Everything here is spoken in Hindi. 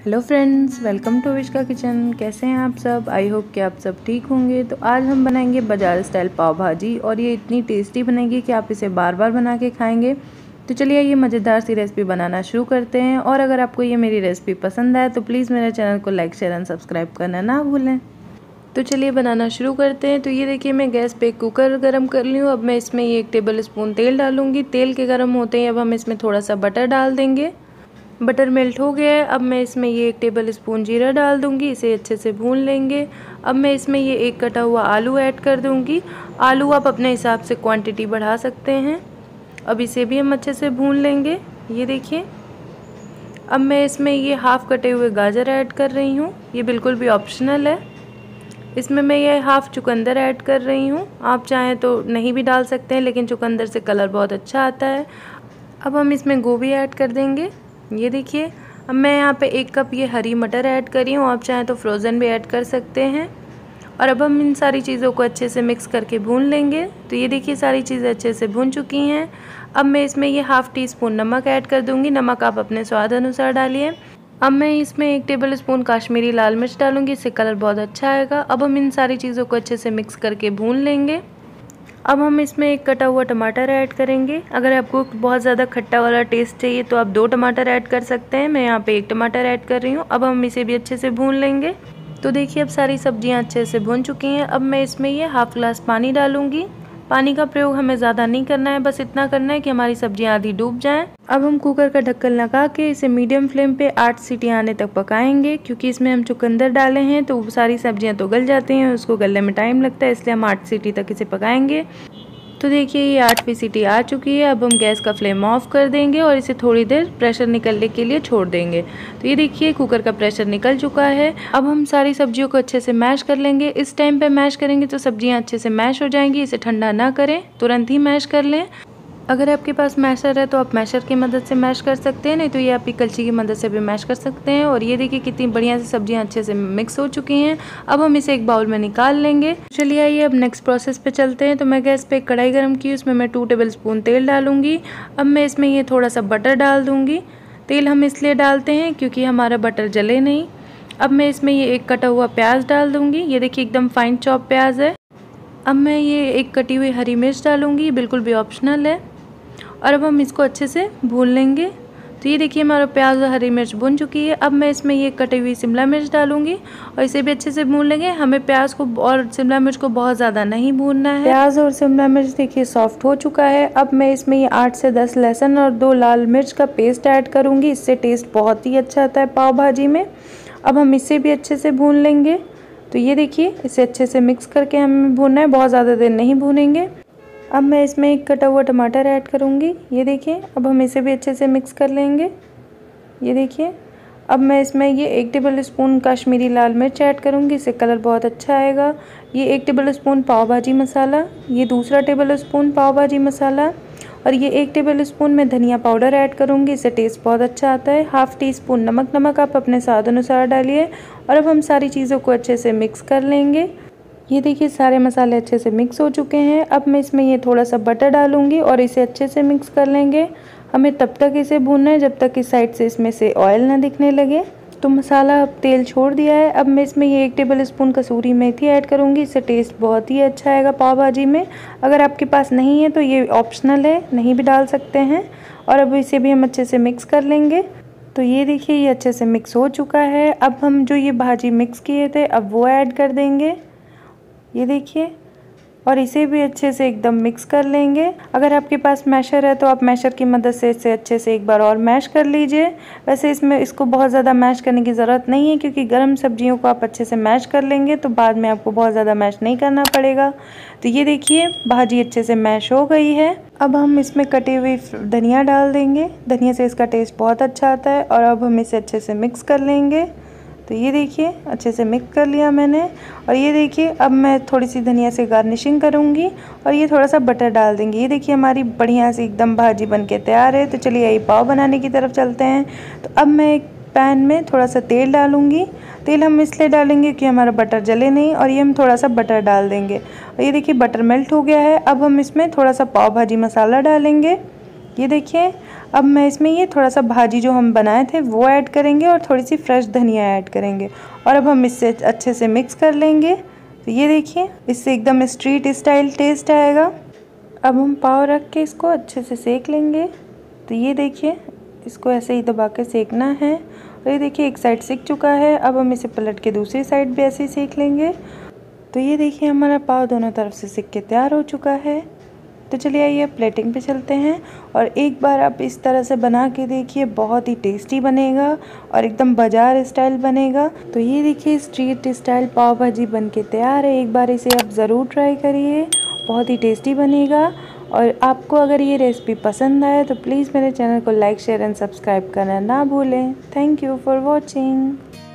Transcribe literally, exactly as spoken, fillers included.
Hello friends, welcome to Vish का किचन। कैसे हैं आप सब? आई होप कि आप सब ठीक होंगे। तो आज हम बनाएंगे बाजार स्टाइल पाव भाजी और ये इतनी टेस्टी बनेगी कि आप इसे बार बार बना के खाएंगे। तो चलिए ये मज़ेदार सी रेसिपी बनाना शुरू करते हैं। और अगर आपको ये मेरी रेसिपी पसंद आए तो प्लीज़ मेरे चैनल को लाइक शेयर एंड सब्सक्राइब करना ना भूलें। तो चलिए बनाना शुरू करते हैं। तो ये देखिए मैं गैस पे कुकर गरम कर ली हूँ। अब मैं इसमें ये एक टेबल स्पून तेल डालूँगी। तेल के गर्म होते ही अब हम इसमें थोड़ा सा बटर डाल देंगे। बटर मेल्ट हो गया है। अब मैं इसमें ये एक टेबल स्पून जीरा डाल दूंगी, इसे अच्छे से भून लेंगे। अब मैं इसमें ये एक कटा हुआ आलू ऐड कर दूंगी। आलू आप अपने हिसाब से क्वांटिटी बढ़ा सकते हैं। अब इसे भी हम अच्छे से भून लेंगे। ये देखिए अब मैं इसमें ये हाफ़ कटे हुए गाजर ऐड कर रही हूँ। ये बिल्कुल भी ऑप्शनल है। इसमें मैं ये हाफ़ चुकंदर ऐड कर रही हूँ। आप चाहें तो नहीं भी डाल सकते हैं, लेकिन चुकंदर से कलर बहुत अच्छा आता है। अब हम इसमें गोभी ऐड कर देंगे। ये देखिए अब मैं यहाँ पे एक कप ये हरी मटर ऐड करी हूँ। आप चाहें तो फ्रोज़न भी ऐड कर सकते हैं। और अब हम इन सारी चीज़ों को अच्छे से मिक्स करके भून लेंगे। तो ये देखिए सारी चीज़ें अच्छे से भून चुकी हैं। अब मैं इसमें ये हाफ़ टी स्पून नमक ऐड कर दूँगी। नमक आप अपने स्वाद अनुसार डालिए। अब मैं इसमें एक टेबल स्पून काश्मीरी लाल मिर्च डालूँगी, इससे कलर बहुत अच्छा आएगा। अब हम इन सारी चीज़ों को अच्छे से मिक्स करके भून लेंगे। अब हम इसमें एक कटा हुआ टमाटर ऐड करेंगे। अगर आपको बहुत ज़्यादा खट्टा वाला टेस्ट चाहिए तो आप दो टमाटर ऐड कर सकते हैं। मैं यहाँ पे एक टमाटर ऐड कर रही हूँ। अब हम इसे भी अच्छे से भून लेंगे। तो देखिए अब सारी सब्जियाँ अच्छे से भून चुकी हैं। अब मैं इसमें ये हाफ़ ग्लास पानी डालूँगी। पानी का प्रयोग हमें ज़्यादा नहीं करना है, बस इतना करना है कि हमारी सब्जियाँ आधी डूब जाएँ। अब हम कुकर का ढक्कन लगा के इसे मीडियम फ्लेम पे आठ सीटियाँ आने तक पकाएंगे। क्योंकि इसमें हम चुकंदर डाले हैं तो सारी सब्जियाँ तो गल जाती हैं, उसको गलने में टाइम लगता है, इसलिए हम आठ सीटी तक इसे पकाएंगे। तो देखिए ये आठवीं सीटी आ चुकी है। अब हम गैस का फ्लेम ऑफ कर देंगे और इसे थोड़ी देर प्रेशर निकलने के लिए छोड़ देंगे। तो ये देखिए कुकर का प्रेशर निकल चुका है। अब हम सारी सब्जियों को अच्छे से मैश कर लेंगे। इस टाइम पे मैश करेंगे तो सब्जियां अच्छे से मैश हो जाएंगी। इसे ठंडा ना करें, तुरंत ही मैश कर लें। अगर आपके पास मैशर है तो आप मैशर की मदद से मैश कर सकते हैं, नहीं तो ये आपकी कलची की मदद से भी मैश कर सकते हैं। और ये देखिए कितनी बढ़िया से सब्जियां अच्छे से मिक्स हो चुकी हैं। अब हम इसे एक बाउल में निकाल लेंगे। चलिए आइए अब नेक्स्ट प्रोसेस पे चलते हैं। तो मैं गैस पे एक कढ़ाई गर्म की, उसमें मैं टू टेबल स्पून तेल डालूंगी। अब मैं इसमें ये थोड़ा सा बटर डाल दूँगी। तेल हम इसलिए डालते हैं क्योंकि हमारा बटर जले नहीं। अब मैं इसमें ये एक कटा हुआ प्याज डाल दूँगी। ये देखिए एकदम फाइन चॉप प्याज है। अब मैं ये एक कटी हुई हरी मिर्च डालूँगी, बिल्कुल भी ऑप्शनल है। और अब हम इसको अच्छे से भून लेंगे। तो ये देखिए हमारा प्याज और हरी मिर्च भून चुकी है। अब मैं इसमें ये कटी हुई शिमला मिर्च डालूंगी और इसे भी अच्छे से भून लेंगे। हमें प्याज को और शिमला मिर्च को बहुत ज़्यादा नहीं भूनना है। प्याज और शिमला मिर्च देखिए सॉफ्ट हो चुका है। अब मैं इसमें ये आठ से दस लहसुन और दो लाल मिर्च का पेस्ट ऐड करूँगी। इससे टेस्ट बहुत ही अच्छा आता है पाव भाजी में। अब हम इसे भी अच्छे से भून लेंगे। तो ये देखिए इसे अच्छे से मिक्स करके हमें भूनना है, बहुत ज़्यादा देर नहीं भूनेंगे। अब मैं इसमें एक कटा हुआ टमाटर ऐड करूँगी। ये देखिए अब हम इसे भी अच्छे से मिक्स कर लेंगे। ये देखिए अब मैं इसमें ये एक टेबल स्पून काश्मीरी लाल मिर्च ऐड करूँगी, इससे कलर बहुत अच्छा आएगा। ये एक टेबल स्पून पाव भाजी मसाला, ये दूसरा टेबल स्पून पाव भाजी मसाला और ये एक टेबल स्पून में धनिया पाउडर ऐड करूँगी, इससे टेस्ट बहुत अच्छा आता है। हाफ़ टी स्पून नमक नमक आप अपने स्वाद अनुसार डालिए। और अब हम सारी चीज़ों को अच्छे से मिक्स कर लेंगे। ये देखिए सारे मसाले अच्छे से मिक्स हो चुके हैं। अब मैं इसमें ये थोड़ा सा बटर डालूंगी और इसे अच्छे से मिक्स कर लेंगे। हमें तब तक इसे भूनना है जब तक इस साइड से इसमें से ऑयल ना दिखने लगे। तो मसाला अब तेल छोड़ दिया है। अब मैं इसमें ये एक टेबल स्पून कसूरी मेथी ऐड करूंगी, इससे टेस्ट बहुत ही अच्छा आएगा पाव भाजी में। अगर आपके पास नहीं है तो ये ऑप्शनल है, नहीं भी डाल सकते हैं। और अब इसे भी हम अच्छे से मिक्स कर लेंगे। तो ये देखिए ये अच्छे से मिक्स हो चुका है। अब हम जो ये भाजी मिक्स किए थे अब वो ऐड कर देंगे। ये देखिए और इसे भी अच्छे से एकदम मिक्स कर लेंगे। अगर आपके पास मैशर है तो आप मैशर की मदद से इसे अच्छे से एक बार और मैश कर लीजिए। वैसे इसमें इसको बहुत ज़्यादा मैश करने की ज़रूरत नहीं है, क्योंकि गर्म सब्जियों को आप अच्छे से मैश कर लेंगे तो बाद में आपको बहुत ज़्यादा मैश नहीं करना पड़ेगा। तो ये देखिए भाजी अच्छे से मैश हो गई है। अब हम इसमें कटी हुई धनिया डाल देंगे। धनिया से इसका टेस्ट बहुत अच्छा आता है। और अब हम इसे अच्छे से मिक्स कर लेंगे। तो ये देखिए अच्छे से मिक्स कर लिया मैंने। और ये देखिए अब मैं थोड़ी सी धनिया से गार्निशिंग करूँगी और ये थोड़ा सा बटर डाल देंगे। ये देखिए हमारी बढ़िया सी एकदम भाजी बनके तैयार है। तो चलिए यही पाव बनाने की तरफ चलते हैं। तो अब मैं एक पैन में थोड़ा सा तेल डालूँगी। तेल हम इसलिए डालेंगे कि हमारा बटर जले नहीं। और ये हम थोड़ा सा बटर डाल देंगे और ये देखिए बटर मेल्ट हो गया है। अब हम इसमें थोड़ा सा पाव भाजी मसाला डालेंगे। ये देखिए अब मैं इसमें ये थोड़ा सा भाजी जो हम बनाए थे वो ऐड करेंगे और थोड़ी सी फ्रेश धनिया ऐड करेंगे और अब हम इससे अच्छे से मिक्स कर लेंगे। तो ये देखिए, इससे एकदम स्ट्रीट स्टाइल टेस्ट आएगा। अब हम पाव रख के इसको अच्छे से सेक लेंगे। तो ये देखिए, इसको ऐसे ही दबा के सेकना है। और ये देखिए, एक साइड सिक चुका है। अब हम इसे पलट के दूसरी साइड भी ऐसे ही सेक लेंगे। तो ये देखिए, हमारा पाव दोनों तरफ से सिक के तैयार हो चुका है। तो चलिए आइए प्लेटिंग पे चलते हैं। और एक बार आप इस तरह से बना के देखिए, बहुत ही टेस्टी बनेगा और एकदम बाज़ार स्टाइल बनेगा। तो ये देखिए, स्ट्रीट स्टाइल पाव भाजी बन के तैयार है। एक बार इसे आप ज़रूर ट्राई करिए, बहुत ही टेस्टी बनेगा। और आपको अगर ये रेसिपी पसंद आए तो प्लीज़ मेरे चैनल को लाइक शेयर एंड सब्सक्राइब करना ना भूलें। Thank you for watching.